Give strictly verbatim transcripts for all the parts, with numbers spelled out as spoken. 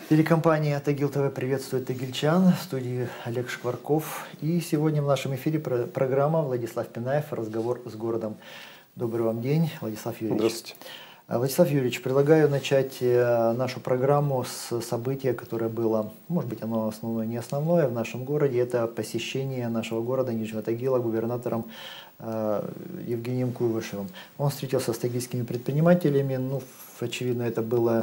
Телекомпания Тагил ТВ приветствует тагильчан, в студии Олег Шкварков. И сегодня в нашем эфире программа «Владислав Пинаев. Разговор с городом». Добрый вам день, Владислав Юрьевич. Здравствуйте. Владислав Юрьевич, предлагаю начать нашу программу с события, которое было, может быть, оно основное, не основное в нашем городе. Это посещение нашего города Нижнего Тагила губернатором э, Евгением Куйвашевым. Он встретился с тагильскими предпринимателями. Ну, очевидно, это было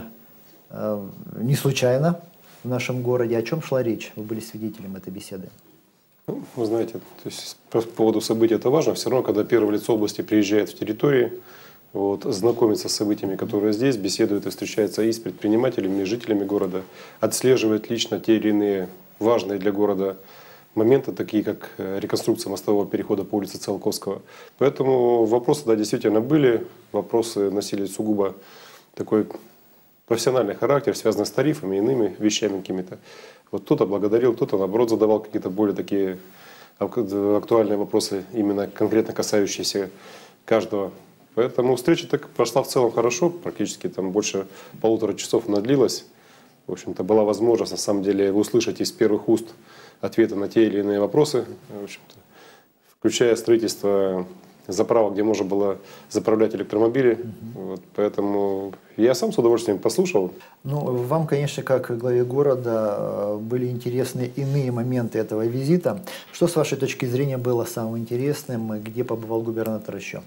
э, не случайно в нашем городе. О чем шла речь? Вы были свидетелем этой беседы. Ну, вы знаете, то есть, по поводу событий это важно. Все равно, когда первое лицо области приезжает в территории, вот, знакомится с событиями, которые здесь, беседует и встречается и с предпринимателями, и с жителями города, отслеживает лично те или иные важные для города моменты, такие как реконструкция мостового перехода по улице Циолковского. Поэтому вопросы, да, действительно были, вопросы носили сугубо такой профессиональный характер, связанный с тарифами и иными вещами какими-то. Вот кто-то благодарил, кто-то наоборот задавал какие-то более такие актуальные вопросы, именно конкретно касающиеся каждого. Поэтому встреча так прошла в целом хорошо, практически там больше полутора часов она длилась. В общем-то, была возможность на самом деле услышать из первых уст ответы на те или иные вопросы, в общем-то, включая строительство заправок, где можно было заправлять электромобили. Mm-hmm. Вот, поэтому я сам с удовольствием послушал. Ну, вам, конечно, как главе города, были интересны иные моменты этого визита. Что, с вашей точки зрения, было самым интересным, где побывал губернатор еще?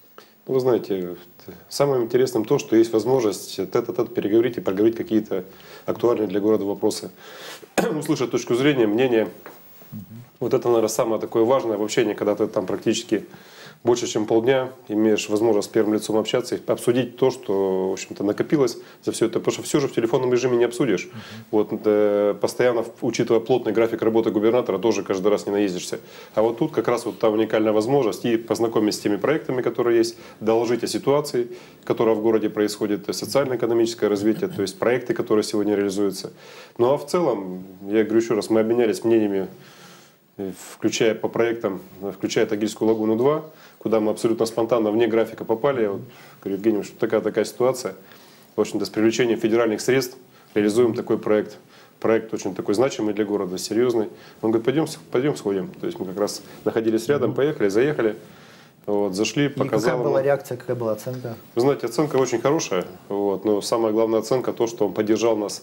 Вы знаете, самым интересным то, что есть возможность тет-а-тет переговорить и проговорить какие-то актуальные для города вопросы. Услышать точку зрения, мнение. Угу. Вот это, наверное, самое такое важное в общении, когда ты там практически больше, чем полдня имеешь возможность с первым лицом общаться и обсудить то, что, в общем-то, накопилось за все это. Потому что все же в телефонном режиме не обсудишь. Uh-huh. Вот, э, постоянно, учитывая плотный график работы губернатора, тоже каждый раз не наездишься. А вот тут как раз вот та уникальная возможность и познакомиться с теми проектами, которые есть, доложить о ситуации, которая в городе происходит, социально-экономическое развитие, то есть проекты, которые сегодня реализуются. Ну а в целом, я говорю еще раз, мы обменялись мнениями, включая по проектам, включая Тагильскую лагуну-два, куда мы абсолютно спонтанно вне графика попали. Я вот говорю, Евгений, что такая такая ситуация. В общем-то, с привлечением федеральных средств реализуем такой проект. Проект очень такой значимый для города, серьезный. Он говорит, пойдем, пойдем сходим. То есть мы как раз находились рядом, поехали, заехали, вот, зашли, показали. Какая была реакция, какая была оценка? Вы знаете, оценка очень хорошая. Вот, но самая главная оценка то, что он поддержал нас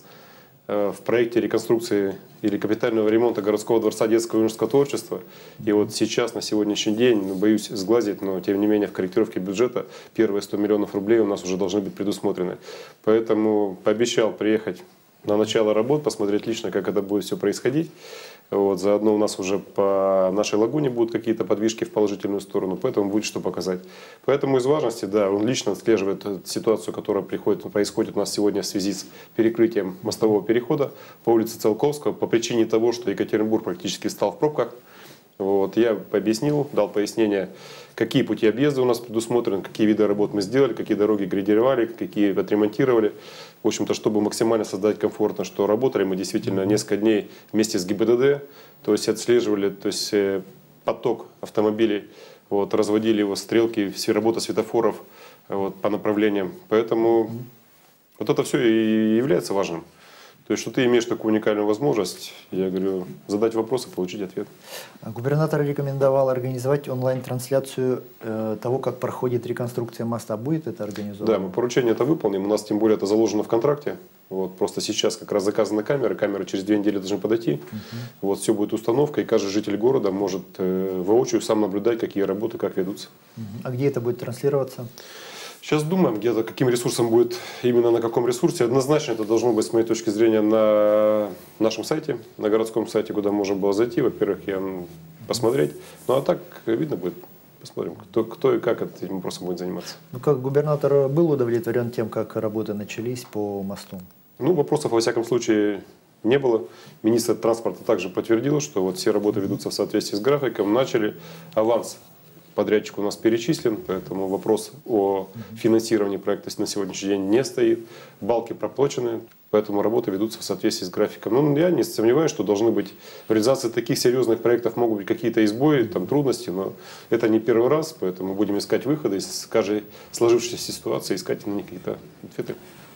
в проекте реконструкции или капитального ремонта городского дворца детского и юношеского творчества. И вот сейчас, на сегодняшний день, ну, боюсь сглазить, но тем не менее в корректировке бюджета первые сто миллионов рублей у нас уже должны быть предусмотрены. Поэтому пообещал приехать на начало работ, посмотреть лично, как это будет все происходить. Вот, заодно у нас уже по нашей лагуне будут какие-то подвижки в положительную сторону, поэтому будет что показать. Поэтому из важности, да, он лично отслеживает ситуацию, которая приходит, происходит у нас сегодня в связи с перекрытием мостового перехода по улице Циолковского по причине того, что Екатеринбург практически стал в пробках. Вот, я объяснил, дал пояснение, какие пути объезда у нас предусмотрены, какие виды работ мы сделали, какие дороги градировали, какие отремонтировали. В общем-то, чтобы максимально создать комфортно, что работали мы действительно несколько дней вместе с ГИБДД, то есть отслеживали то есть, поток автомобилей, вот, разводили его стрелки, все работа светофоров вот, по направлениям. Поэтому вот это все и является важным. То есть, что ты имеешь такую уникальную возможность, я говорю, задать вопрос и получить ответ. Губернатор рекомендовал организовать онлайн-трансляцию э, того, как проходит реконструкция моста. Будет это организовано? Да, мы поручение это выполним. У нас тем более это заложено в контракте. Вот, просто сейчас как раз заказаны камеры. Камеры через две недели должны подойти. Uh-huh. Вот, все будет установка, и каждый житель города может э, воочию сам наблюдать, какие работы, как ведутся. Uh-huh. А где это будет транслироваться? Сейчас думаем, где-то каким ресурсом будет, именно на каком ресурсе. Однозначно это должно быть, с моей точки зрения, на нашем сайте, на городском сайте, куда можно было зайти. Во-первых, я посмотреть. Ну а так видно будет. Посмотрим, кто, кто и как этим вопросом будет заниматься. Ну как губернатор был удовлетворен тем, как работы начались по мосту? Ну, вопросов во всяком случае не было. Министр транспорта также подтвердил, что вот все работы ведутся в соответствии с графиком. Начали. Аванс подрядчик у нас перечислен, поэтому вопрос о финансировании проекта на сегодняшний день не стоит. Балки проплачены, поэтому работы ведутся в соответствии с графиком. Ну, я не сомневаюсь, что должны быть в реализации таких серьезных проектов могут быть какие-то избои, там, трудности, но это не первый раз, поэтому будем искать выходы из каждой сложившейся ситуации, искать на них какие-то ответы.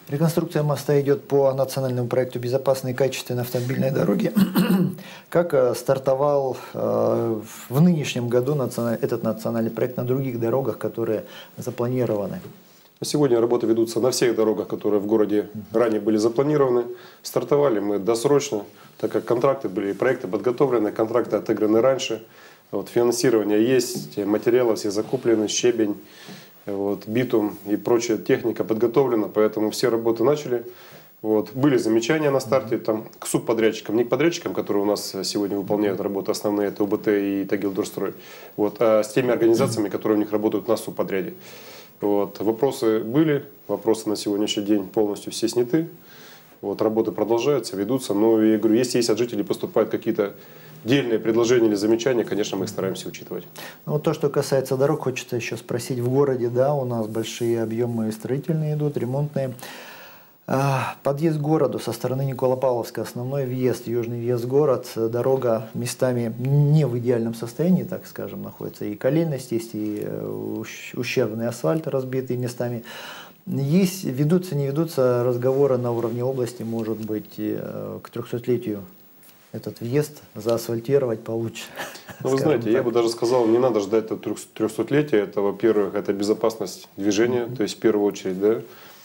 Реконструкция моста идет по национальному проекту «Безопасные и качественные автомобильные дороги». Как стартовал в нынешнем году этот национальный проект на других дорогах, которые запланированы? Сегодня работы ведутся на всех дорогах, которые в городе ранее были запланированы. Стартовали мы досрочно, так как контракты были, проекты подготовлены, контракты отыграны раньше. Вот, финансирование есть, материалы все закуплены, щебень, вот, битум и прочая техника подготовлена, поэтому все работы начали. Вот, были замечания на старте там, к субподрядчикам, не к подрядчикам, которые у нас сегодня выполняют работы основные, это УБТ и Тагилдорстрой, вот, а с теми организациями, которые у них работают на субподряде. Вот, вопросы были, вопросы на сегодняшний день полностью все сняты. Вот, работы продолжаются, ведутся, но я говорю, если есть от жителей поступают какие-то дельные предложения или замечания, конечно, мы их стараемся учитывать. Ну, вот то, что касается дорог, хочется еще спросить. В городе, да, у нас большие объемы строительные идут, ремонтные. Подъезд к городу со стороны Николопавловска, основной въезд, южный въезд в город, дорога местами не в идеальном состоянии, так скажем, находится. И колейность есть, и ущербный асфальт разбитый местами. Есть, ведутся, не ведутся разговоры на уровне области, может быть, к трехсотлетию этот въезд заасфальтировать получше. Ну, вы знаете, так. Я бы даже сказал, не надо ждать трехсотлетия. Это, во-первых, это безопасность движения, mm-hmm. то есть в первую очередь, да.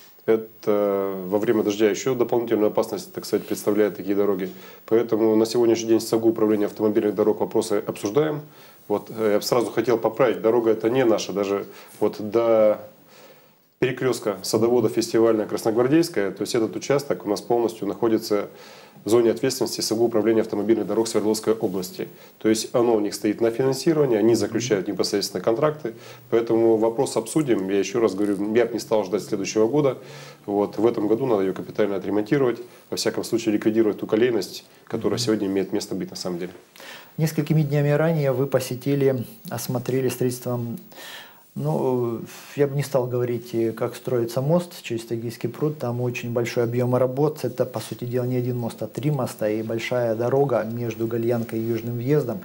Это во время дождя еще дополнительную опасность, так сказать, представляют такие дороги. Поэтому на сегодняшний день с САГУ управления автомобильных дорог вопросы обсуждаем. Вот, я бы сразу хотел поправить, дорога это не наша, даже вот до перекрестка Садовода фестивальная Красногвардейская, то есть этот участок у нас полностью находится в зоне ответственности САГУ управления автомобильных дорог Свердловской области. То есть оно у них стоит на финансировании, они заключают непосредственно контракты. Поэтому вопрос обсудим. Я еще раз говорю, я бы не стал ждать следующего года. Вот, в этом году надо ее капитально отремонтировать, во всяком случае ликвидировать ту колейность, которая сегодня имеет место быть на самом деле. Несколькими днями ранее вы посетили, осмотрели строительством. Ну, я бы не стал говорить, как строится мост через Тагильский пруд. Там очень большой объем работ. Это, по сути дела, не один мост, а три моста и большая дорога между Гальянкой и Южным въездом.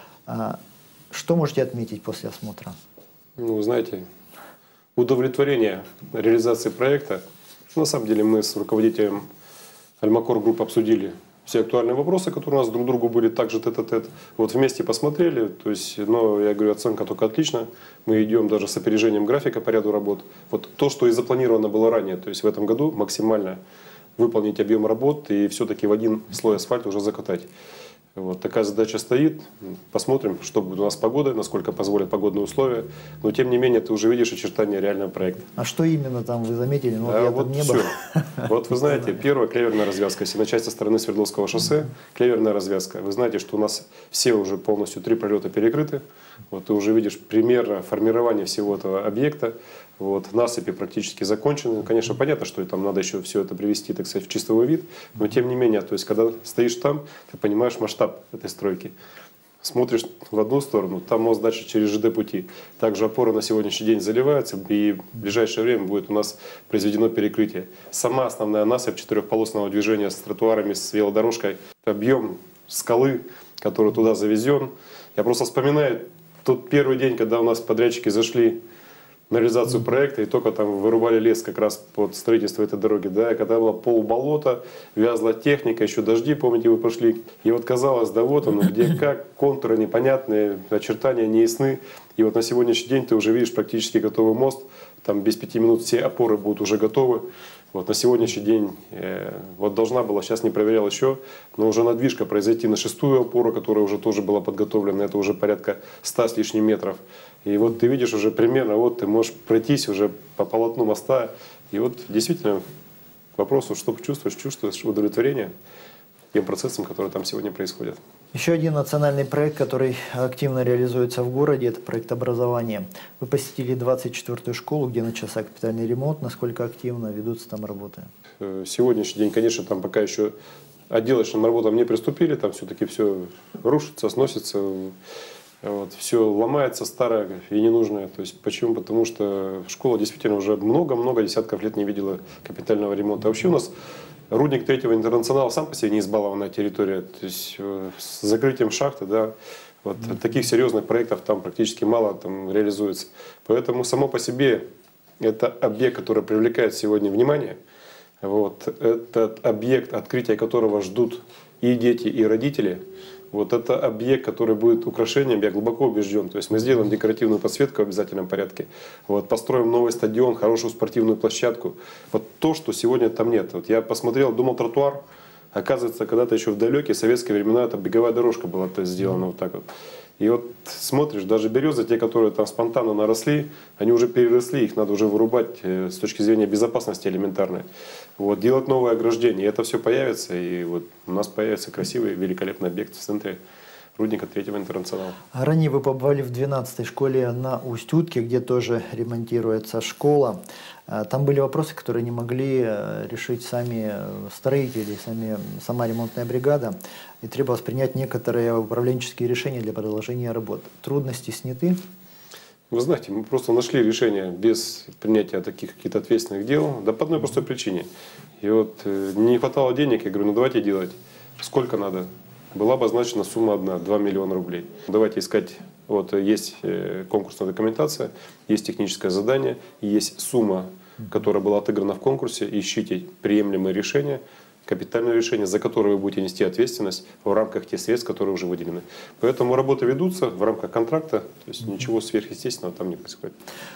Что можете отметить после осмотра? Ну, знаете, удовлетворение реализации проекта. На самом деле мы с руководителем Альмакор Групп обсудили все актуальные вопросы, которые у нас друг другу были также тет-а-тет. Вот вместе посмотрели, то есть, но я говорю, оценка только отлично. Мы идем даже с опережением графика по ряду работ. Вот то, что и запланировано было ранее, то есть в этом году максимально выполнить объем работ и все-таки в один слой асфальта уже закатать. Вот такая задача стоит. Посмотрим, что будет у нас с погодой, насколько позволят погодные условия. Но тем не менее, ты уже видишь очертания реального проекта. А что именно там вы заметили? Ну, а я вот там не все. был. Вот вы знаете, первая клеверная развязка. Если начать со стороны Свердловского шоссе, клеверная развязка. Вы знаете, что у нас все уже полностью три пролета перекрыты. Вот ты уже видишь пример формирования всего этого объекта. Вот, насыпи практически закончены. Конечно, понятно, что там надо еще все это привести, так сказать, в чистовой вид. Но тем не менее, то есть, когда стоишь там, ты понимаешь масштаб этой стройки. Смотришь в одну сторону, там мост дальше через ЖД пути. Также опоры на сегодняшний день заливаются, и в ближайшее время будет у нас произведено перекрытие. Сама основная насыпь четырехполосного движения с тротуарами, с велодорожкой, объем скалы, который туда завезен. Я просто вспоминаю тот первый день, когда у нас подрядчики зашли на реализацию проекта и только там вырубали лес как раз под строительство этой дороги, да, когда было полболота, вязла техника, еще дожди, помните, вы пошли, и вот казалось, да вот оно, где как, контуры непонятные, очертания неясны, и вот на сегодняшний день ты уже видишь практически готовый мост, там без пяти минут все опоры будут уже готовы. Вот на сегодняшний день э, вот должна была, сейчас не проверял еще, но уже надвижка произойти на шестую опору, которая уже тоже была подготовлена, это уже порядка ста с лишним метров. И вот ты видишь уже примерно, вот ты можешь пройтись уже по полотну моста, и вот действительно к вопросу, что чувствуешь, чувствуешь удовлетворение тем процессам, которые там сегодня происходят. Еще один национальный проект, который активно реализуется в городе, это проект образования. Вы посетили двадцать четвёртую школу, где начался капитальный ремонт. Насколько активно ведутся там работы? Сегодняшний день, конечно, там пока еще отделочным работам не приступили, там все-таки все рушится, сносится, вот, все ломается старое и ненужное. То есть, почему? Потому что школа действительно уже много-много десятков лет не видела капитального ремонта. А вообще у нас рудник третьего интернационала сам по себе не избалованная территория. То есть с закрытием шахты, да, вот mm-hmm. таких серьезных проектов там практически мало там реализуется. Поэтому само по себе это объект, который привлекает сегодня внимание. Вот. Этот объект, открытия которого ждут и дети, и родители, вот это объект, который будет украшением, я глубоко убежден. То есть мы сделаем декоративную подсветку в обязательном порядке, вот, построим новый стадион, хорошую спортивную площадку. Вот то, что сегодня там нет. Вот я посмотрел, думал тротуар, оказывается, когда-то еще в далекие советские времена эта беговая дорожка была то есть, сделана вот так вот. И вот смотришь, даже березы, те, которые там спонтанно наросли, они уже переросли, их надо уже вырубать с точки зрения безопасности элементарной. Вот, делать новое ограждение, и это все появится, и вот у нас появится красивый, великолепный объект в центре рудника третьего интернационала. Ранее вы побывали в двенадцатой школе на Усть-Утке, где тоже ремонтируется школа. Там были вопросы, которые не могли решить сами строители, сами, сама ремонтная бригада. И требовалось принять некоторые управленческие решения для продолжения работ. Трудности сняты? Вы знаете, мы просто нашли решение без принятия таких каких-то ответственных дел, да по одной простой причине. И вот э, не хватало денег, я говорю, ну давайте делать. Сколько надо? Была обозначена сумма одна, два миллиона рублей. Давайте искать, вот есть э, конкурсная документация, есть техническое задание, есть сумма, которая была отыграна в конкурсе, ищите приемлемые решения, капитальное решение, за которое вы будете нести ответственность в рамках тех средств, которые уже выделены. Поэтому работы ведутся в рамках контракта, то есть mm-hmm. ничего сверхъестественного там не происходит.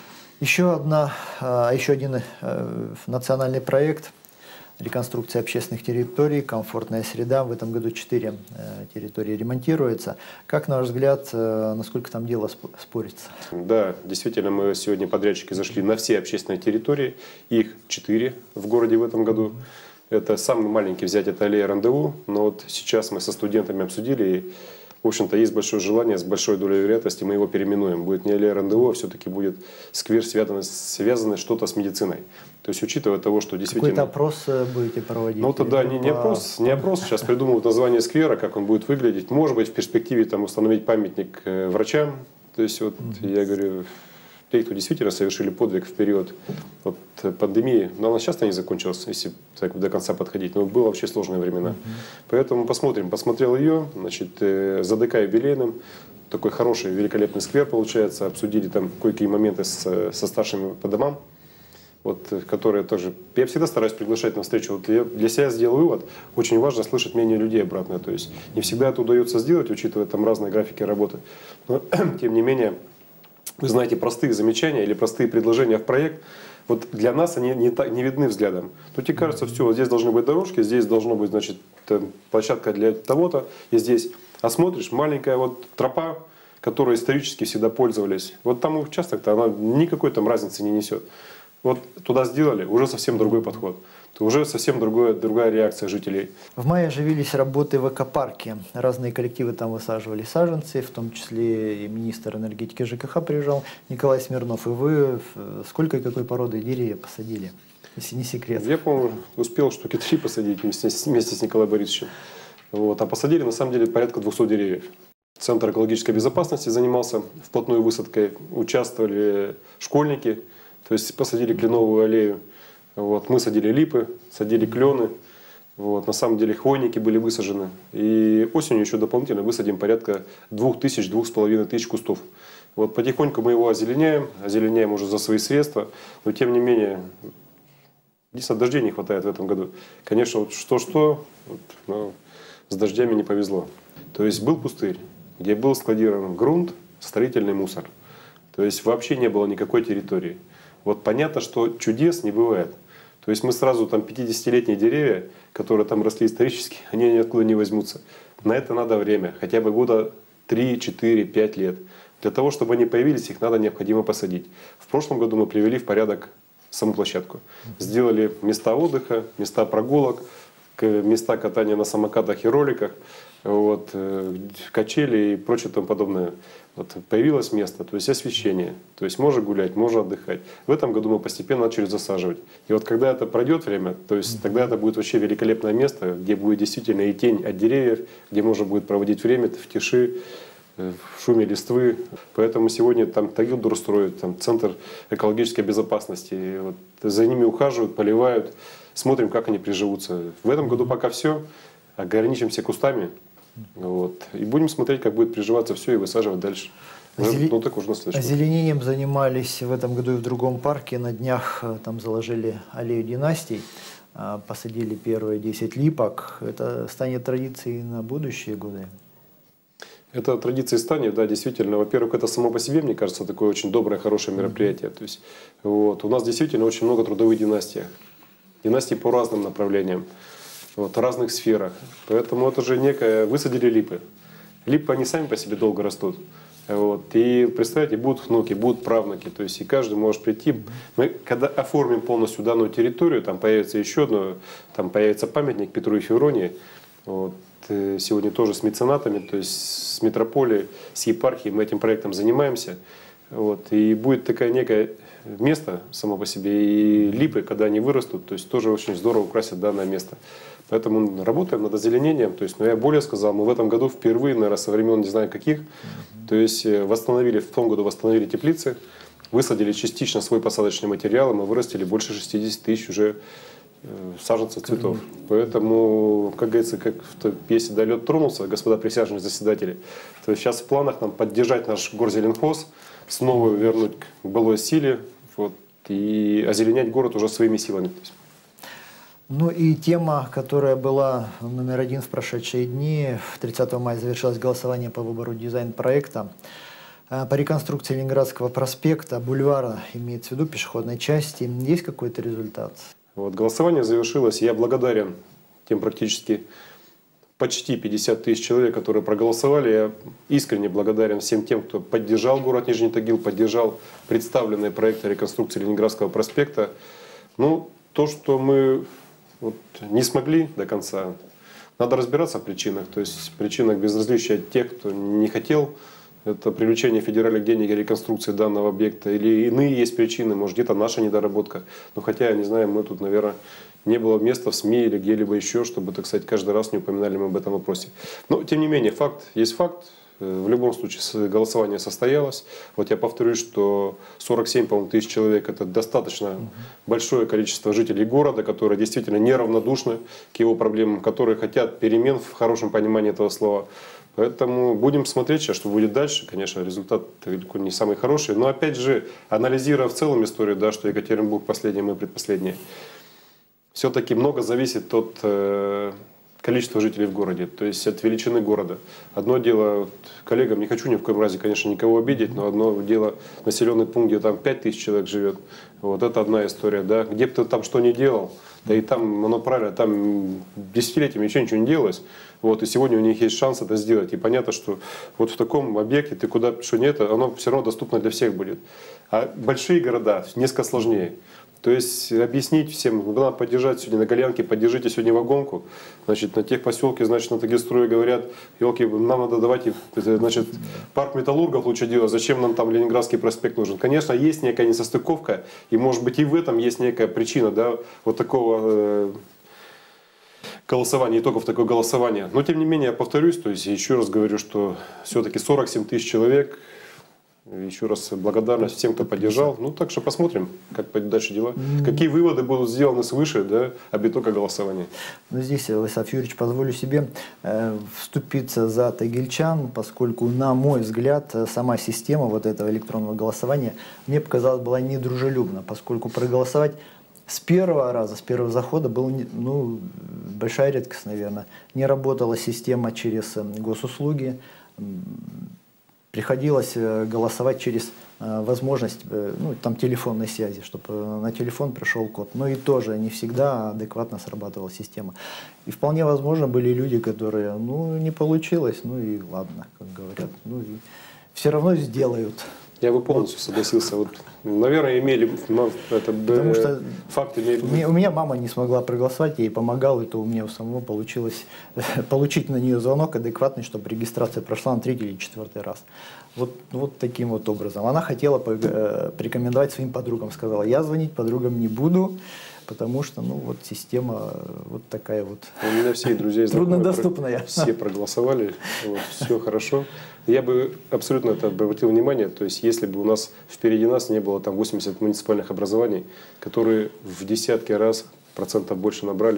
Еще, одна, еще один национальный проект реконструкции общественных территорий, комфортная среда. В этом году четыре территории ремонтируются. Как, на ваш взгляд, насколько там дело спорится? Да, действительно, мы сегодня подрядчики зашли на все общественные территории. Их четыре в городе в этом году. Это самый маленький взять, это аллея Рандеву, но вот сейчас мы со студентами обсудили, и, в общем-то, есть большое желание, с большой долей вероятности мы его переименуем. Будет не аллея Рандеву, а все-таки будет сквер, связанный, связанный что-то с медициной. То есть, учитывая того, что действительно... Какой-то опрос будете проводить? Ну, тогда не, не опрос, не опрос, сейчас придумывают название сквера, как он будет выглядеть. Может быть, в перспективе там установить памятник врачам. То есть, вот, mm-hmm. я говорю... Те, кто действительно совершили подвиг в период вот, пандемии, но она сейчас не закончилась, если так, до конца подходить, но было вообще сложные времена. Mm-hmm. Поэтому посмотрим. Посмотрел ее, значит, за ДК юбилейным, такой хороший, великолепный сквер получается, обсудили там кое-какие моменты с, со старшими по домам, вот, которые тоже... Я всегда стараюсь приглашать на встречу. Вот я для себя сделал вывод, очень важно слышать мнение людей обратно. То есть не всегда это удается сделать, учитывая там разные графики работы, но тем не менее... Вы знаете, простые замечания или простые предложения в проект, вот для нас они не, так, не видны взглядом. Тут тебе кажется, все, вот здесь должны быть дорожки, здесь должна быть, значит, площадка для того-то, и здесь. А смотришь, маленькая вот тропа, которой исторически всегда пользовались. Вот там участок-то, она никакой там разницы не несет. Вот туда сделали, уже совсем другой подход. То уже совсем другое, другая реакция жителей. В мае оживились работы в экопарке. Разные коллективы там высаживали саженцы, в том числе и министр энергетики ЖКХ приезжал Николай Смирнов. И вы сколько и какой породы деревьев посадили, если не секрет? Я, по-моему, успел штуки три посадить вместе, вместе с Николаем Борисовичем. Вот. А посадили на самом деле порядка двухсот деревьев. Центр экологической безопасности занимался вплотную высадкой. Участвовали школьники, то есть посадили кленовую аллею. Вот, мы садили липы, садили клены, вот, на самом деле хвойники были высажены. И осенью еще дополнительно высадим порядка двух тысяч, двух с половиной тысяч кустов. Вот, потихоньку мы его озеленяем, озеленяем уже за свои средства, но тем не менее, единственное, дождей не хватает в этом году. Конечно, вот что-что, вот, но с дождями не повезло. То есть был пустырь, где был складирован грунт, строительный мусор. То есть вообще не было никакой территории. Вот понятно, что чудес не бывает. То есть мы сразу там пятидесятилетние деревья, которые там росли исторически, они ниоткуда не возьмутся. На это надо время, хотя бы года три, четыре, пять лет. Для того, чтобы они появились, их надо необходимо посадить. В прошлом году мы привели в порядок саму площадку. Сделали места отдыха, места прогулок, места катания на самокатах и роликах, вот, качели и прочее тому подобное. Вот, появилось место, то есть освещение, то есть можно гулять, можно отдыхать. В этом году мы постепенно начали засаживать. И вот когда это пройдет время, то есть тогда это будет вообще великолепное место, где будет действительно и тень от деревьев, где можно будет проводить время в тиши, в шуме листвы. Поэтому сегодня там Тагил строит, там центр экологической безопасности. И вот за ними ухаживают, поливают, смотрим, как они приживутся. В этом году пока все, ограничимся кустами. Вот. И будем смотреть, как будет приживаться все и высаживать дальше. Озеле... Ну, так уже Озеленением занимались в этом году и в другом парке. На днях там заложили аллею династий. посадили первые десять липок. Это станет традицией на будущие годы? Это традиция станет, да, действительно. Во-первых, это само по себе, мне кажется, такое очень доброе, хорошее мероприятие. То есть, вот, у нас действительно очень много трудовых династий. Династии по разным направлениям, вот, в разных сферах. Поэтому это же некое... Высадили липы. Липы, они сами по себе долго растут. Вот, и представьте, будут внуки, будут правнуки. То есть, и каждый может прийти. Мы, когда оформим полностью данную территорию, там появится еще одно, там появится памятник Петру и Февронии. Вот. Сегодня тоже с меценатами, то есть с метрополией, с епархией мы этим проектом занимаемся. Вот. И будет такое некое место само по себе, и липы, когда они вырастут, то есть тоже очень здорово украсят данное место. Поэтому работаем над озеленением. То есть, но я более сказал, мы в этом году впервые, наверное, со времен не знаю каких, то есть восстановили, в том году восстановили теплицы, высадили частично свой посадочный материал, и мы вырастили больше шестидесяти тысяч уже саженцев цветов. Поэтому, как говорится, как в той песне «Да лед тронулся», господа присяжные заседатели, то есть сейчас в планах нам поддержать наш горзеленхоз, снова вернуть к былой силе, вот, и озеленять город уже своими силами. Ну и тема, которая была номер один в прошедшие дни, тридцатого мая завершилось голосование по выбору дизайн-проекта по реконструкции Ленинградского проспекта, бульвара, имеется в виду пешеходной части. Есть какой-то результат? Вот, голосование завершилось. Я благодарен тем практически почти пятидесяти тысяч человек, которые проголосовали. Я искренне благодарен всем тем, кто поддержал город Нижний Тагил, поддержал представленные проекты реконструкции Ленинградского проспекта. Ну, то, что мы вот не смогли до конца, надо разбираться в причинах. То есть причинах безразличия тех, кто не хотел. Это привлечение федеральных денег и реконструкции данного объекта. Или иные есть причины, может где-то наша недоработка. Но хотя, я не знаю, мы тут, наверное, не было места в СМИ или где-либо еще, чтобы, так сказать, каждый раз не упоминали мы об этом вопросе. Но, тем не менее, факт есть факт. В любом случае, голосование состоялось. Вот я повторюсь, что сорок семь, по-моему, тысяч человек – это достаточно большое количество жителей города, которые действительно неравнодушны к его проблемам, которые хотят перемен в хорошем понимании этого слова. Поэтому будем смотреть сейчас, что будет дальше. Конечно, результат далеко не самый хороший. Но опять же, анализируя в целом историю, да, что Екатеринбург последний, мы предпоследний, все-таки много зависит от э, количества жителей в городе, то есть от величины города. Одно дело, вот, коллегам не хочу ни в коем разе, конечно, никого обидеть, но одно дело населенный пункт, где там пять тысяч человек живет. Вот это одна история, да. Где бы ты там что ни делал, да и там, оно правильно, там десятилетиями еще ничего не делалось. Вот, и сегодня у них есть шанс это сделать. И понятно, что вот в таком объекте ты куда что нет, оно все равно доступно для всех будет. А большие города несколько сложнее. То есть объяснить всем, надо поддержать сегодня на Голянке, поддержите сегодня вагонку. Значит, на тех поселке, значит, на Тагилстрое говорят, елки, нам надо давать, значит, парк металлургов лучше делать, зачем нам там Ленинградский проспект нужен. Конечно, есть некая несостыковка, и может быть и в этом есть некая причина, да, вот такого э, голосования, итогов такого голосования. Но тем не менее, я повторюсь, то есть еще раз говорю, что все-таки сорок семь тысяч человек. Еще раз благодарность всем, кто поддержал. Ну, так что посмотрим, как пойдут дальше дела. Mm. Какие выводы будут сделаны свыше, да, об итогах голосования. Ну, здесь, Владислав Юрьевич, позволю себе э, вступиться за тагильчан, поскольку, на мой взгляд, сама система вот этого электронного голосования мне показалась была недружелюбна, поскольку проголосовать с первого раза, с первого захода был, ну, большая редкость, наверное. Не работала система через госуслуги. Приходилось голосовать через возможность, ну, там, телефонной связи, чтобы на телефон пришел код. Но и тоже не всегда адекватно срабатывала система. И вполне возможно были люди, которые, ну, не получилось, ну и ладно, как говорят, ну и все равно сделают. Я бы полностью согласился. Вот, наверное, имели это, Потому что факт имели. У меня, у меня мама не смогла проголосовать, я ей помогал, и то у меня у самого получилось получить на нее звонок адекватный, чтобы регистрация прошла на третий или четвертый раз. Вот, вот таким вот образом. Она хотела порекомендовать своим подругам, сказала, я звонить подругам не буду, потому что, ну, вот система вот такая вот. У меня все друзья труднодоступная. Все проголосовали, вот, все хорошо. Я бы абсолютно это обратил внимание, то есть если бы у нас впереди нас не было там восьмидесяти муниципальных образований, которые в десятки раз процентов больше набрали,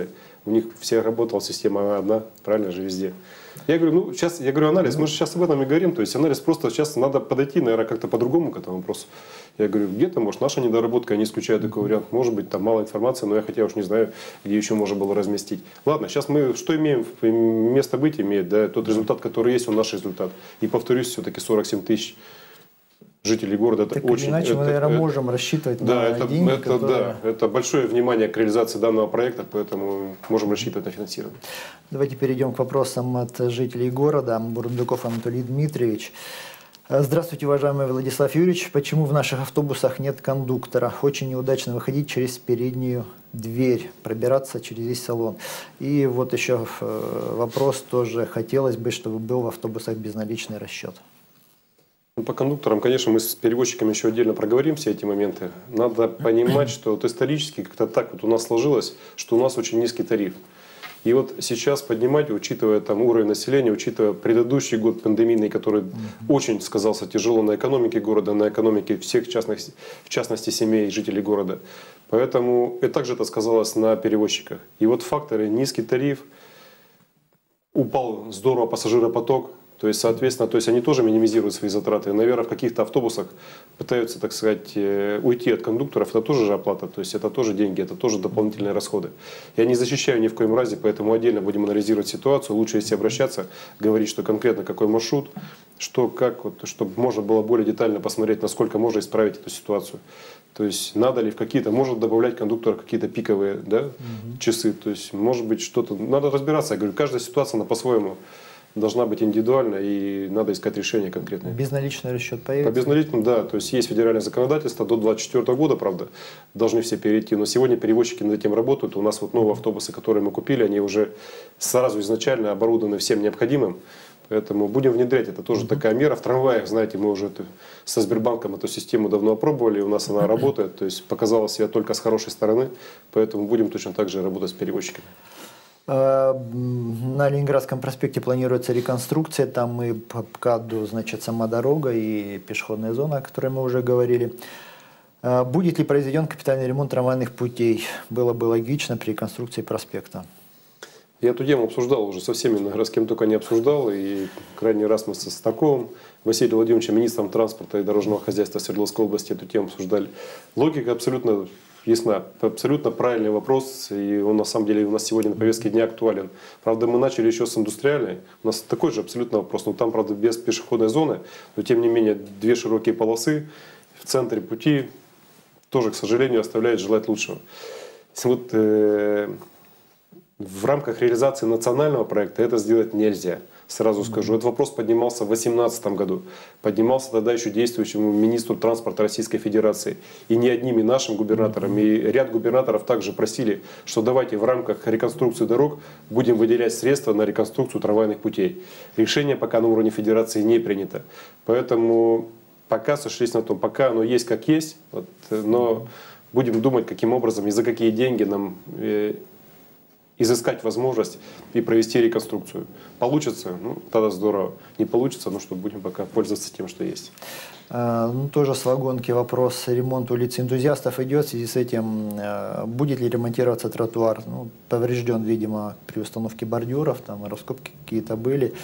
У них все работала система одна, правильно же, везде. Я говорю, ну, сейчас, я говорю, анализ, мы же сейчас об этом и говорим, то есть анализ просто сейчас надо подойти, наверное, как-то по-другому к этому вопросу. Я говорю, где-то, может, наша недоработка, я не исключаю такой вариант, может быть, там мало информации, но я хотя уж не знаю, где еще можно было разместить. Ладно, сейчас мы что имеем, место быть имеет, да, тот результат, который есть, он наш результат. И повторюсь, все-таки сорок семь тысяч жителей города, это так очень... Иначе это, мы, наверное, это, можем рассчитывать да, на это, деньги, это, которые... да, это большое внимание к реализации данного проекта, поэтому можем рассчитывать на финансирование. Давайте перейдем к вопросам от жителей города. Бурундуков Анатолий Дмитриевич. Здравствуйте, уважаемый Владислав Юрьевич. Почему в наших автобусах нет кондуктора? Очень неудачно выходить через переднюю дверь, пробираться через весь салон. И вот еще вопрос тоже. Хотелось бы, чтобы был в автобусах безналичный расчет. Ну, по кондукторам, конечно, мы с перевозчиками еще отдельно проговорим все эти моменты. Надо понимать, что вот исторически как-то так вот у нас сложилось, что у нас очень низкий тариф. И вот сейчас поднимать, учитывая там уровень населения, учитывая предыдущий год пандемийный, который mm-hmm. очень сказался тяжело на экономике города, на экономике всех частных, в частности семей жителей города. Поэтому и также это сказалось на перевозчиках. И вот факторы: низкий тариф, упал здорово пассажиропоток. То есть, соответственно, то есть они тоже минимизируют свои затраты. И, наверное, в каких-то автобусах пытаются, так сказать, уйти от кондукторов. Это тоже же оплата, то есть это тоже деньги, это тоже дополнительные расходы. Я не защищаю ни в коем разе, поэтому отдельно будем анализировать ситуацию. Лучше, если обращаться, говорить, что конкретно какой маршрут, что, как, вот, чтобы можно было более детально посмотреть, насколько можно исправить эту ситуацию. То есть надо ли в какие-то, может добавлять кондуктора какие-то пиковые, да, угу. часы. То есть может быть что-то, надо разбираться. Я говорю, каждая ситуация она по-своему должна быть индивидуальна, и надо искать решение конкретное. Безналичный расчет появится? По безналичному, да. То есть есть федеральное законодательство, до две тысячи двадцать четвёртого года, правда, должны все перейти. Но сегодня перевозчики над этим работают. У нас вот новые автобусы, которые мы купили, они уже сразу изначально оборудованы всем необходимым. Поэтому будем внедрять. Это тоже mm-hmm. такая мера. В трамваях, знаете, мы уже это, со Сбербанком эту систему давно опробовали, у нас она работает. То есть показала себя только с хорошей стороны. Поэтому будем точно так же работать с перевозчиками. На Ленинградском проспекте планируется реконструкция, там и по КАДу, значит, сама дорога и пешеходная зона, о которой мы уже говорили. Будет ли произведен капитальный ремонт трамвайных путей? Было бы логично при реконструкции проспекта. Я эту тему обсуждал уже со всеми, наверное, с кем только не обсуждал. И крайний раз мы со Стаковым, Василием Владимировичем, министром транспорта и дорожного хозяйства Свердловской области, эту тему обсуждали. Логика абсолютно ясна, абсолютно правильный вопрос, и он на самом деле у нас сегодня на повестке дня актуален. Правда, мы начали еще с индустриальной, у нас такой же абсолютно вопрос, но там, правда, без пешеходной зоны, но тем не менее две широкие полосы в центре пути тоже, к сожалению, оставляют желать лучшего. Вот, э, в рамках реализации национального проекта это сделать нельзя. Сразу скажу, этот вопрос поднимался в две тысячи восемнадцатом году. Поднимался тогда еще действующему министру транспорта Российской Федерации. И не одним, и нашим губернатором. И ряд губернаторов также просили, что давайте в рамках реконструкции дорог будем выделять средства на реконструкцию трамвайных путей. Решение пока на уровне Федерации не принято. Поэтому пока сошлись на том, пока оно есть как есть, вот, но будем думать, каким образом и за какие деньги нам э, изыскать возможность и провести реконструкцию. Получится, ну, тогда здорово. Не получится, ну что, будем пока пользоваться тем, что есть. А, ну, тоже с вагонки вопрос. Ремонт улицы Энтузиастов идет. В связи с этим, а, будет ли ремонтироваться тротуар? Ну, поврежден, видимо, при установке бордюров, там раскопки какие-то были.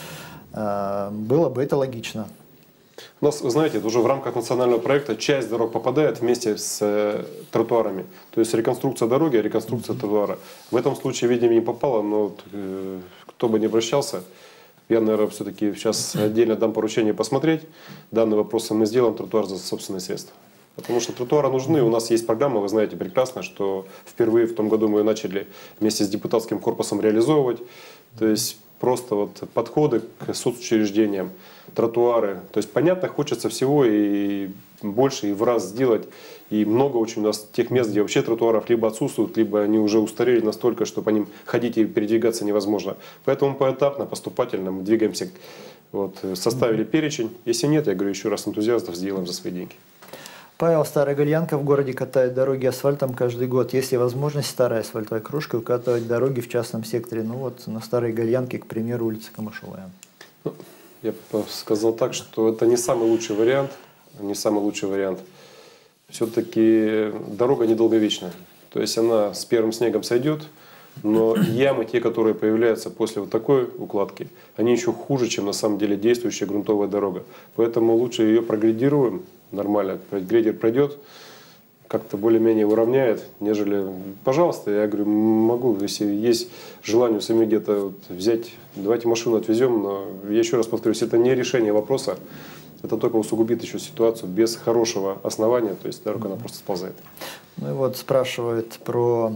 А, было бы это логично. У нас, вы знаете, уже в рамках национального проекта часть дорог попадает вместе с э, тротуарами. То есть реконструкция дороги, реконструкция mm-hmm. тротуара. В этом случае, видимо, не попало, но э, кто бы ни обращался, я, наверное, все-таки сейчас отдельно дам поручение посмотреть. Данный вопрос мы сделаем, тротуар за собственные средства. Потому что тротуары нужны. У нас есть программа, вы знаете прекрасно, что впервые в том году мы ее начали вместе с депутатским корпусом реализовывать. То есть просто вот подходы к соцучреждениям, тротуары. То есть, понятно, хочется всего и больше, и в раз сделать. И много очень у нас тех мест, где вообще тротуаров либо отсутствуют, либо они уже устарели настолько, что по ним ходить и передвигаться невозможно. Поэтому поэтапно, поступательно мы двигаемся. Вот, составили перечень. Если нет, я говорю еще раз, энтузиастов сделаем за свои деньги. Павел, Старая Гальянка, в городе катают дороги асфальтом каждый год. Есть ли возможность старой асфальтовой кружкой укатывать дороги в частном секторе? Ну вот на Старой Гальянке, к примеру, улица Камышовая. Ну, я бы сказал так, что это не самый лучший вариант. Не самый лучший вариант. Все-таки дорога недолговечная. То есть она с первым снегом сойдет, Но ямы, те, которые появляются после вот такой укладки, они еще хуже, чем на самом деле действующая грунтовая дорога. Поэтому лучше ее прогрейдируем нормально. Грейдер пройдет, как-то более-менее уравняет, нежели, пожалуйста, я говорю, могу, если есть желание сами где-то вот взять, давайте машину отвезем, но я еще раз повторюсь, это не решение вопроса, это только усугубит еще ситуацию без хорошего основания, то есть дорога, она просто сползает. Ну и вот спрашивают про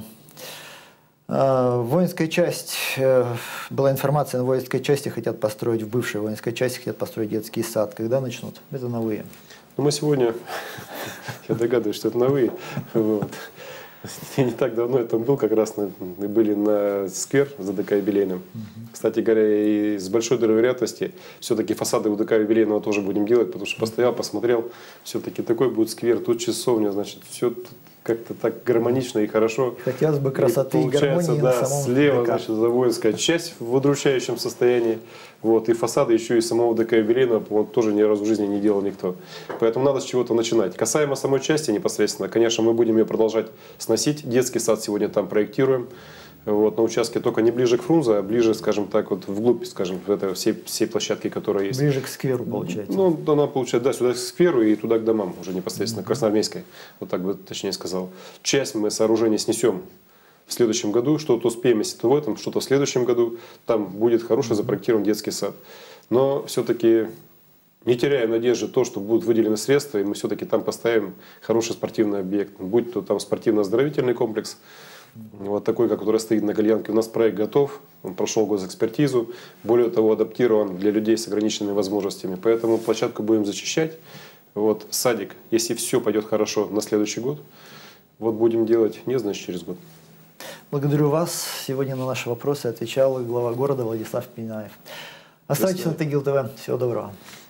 э, воинская часть. Э, была информация, на воинской части хотят построить, в бывшей воинской части хотят построить детский сад. Когда начнут? Это новые. Ну, мы сегодня, я догадываюсь, что это новые. Вот. Я не так давно я там был, как раз мы были на сквер с ДК юбилейным. Uh-huh. Кстати говоря, и с большой долей вероятности все-таки фасады у ДК юбилейного тоже будем делать, потому что постоял, посмотрел, все-таки такой будет сквер, тут часовня, значит, все как-то так гармонично и хорошо. Хотелось бы красоты и, и гармонии да, на самом слева, ДК. Значит, воинская часть в удручающем состоянии. Вот, и фасады еще и самого ДК юбилейного вот, тоже ни разу в жизни не делал никто. Поэтому надо с чего-то начинать. Касаемо самой части непосредственно, конечно, мы будем ее продолжать сносить. Детский сад сегодня там проектируем. Вот, на участке только не ближе к Фрунзе, а ближе, скажем так, вот вглубь, скажем, в этой всей, всей площадки, которая есть. Ближе к скверу, получается. Ну, она получается, да, сюда к скверу и туда к домам, уже непосредственно, mm-hmm. Красноармейской, вот так бы точнее сказал. Часть мы сооружения снесем в следующем году, что-то успеем, если то в этом, что-то в следующем году, там будет хороший запроектирован детский сад. Но все-таки не теряя надежды то, что будут выделены средства, и мы все-таки там поставим хороший спортивный объект, будь то там спортивно-оздоровительный комплекс, вот такой, который стоит на Гальянке. У нас проект готов, он прошел госэкспертизу, более того, адаптирован для людей с ограниченными возможностями. Поэтому площадку будем зачищать. Вот, садик, если все пойдет хорошо на следующий год, вот будем делать не, значит, через год. Благодарю вас. Сегодня на наши вопросы отвечал глава города Владислав Пинаев. Оставайтесь на Тагил ТВ. Всего доброго.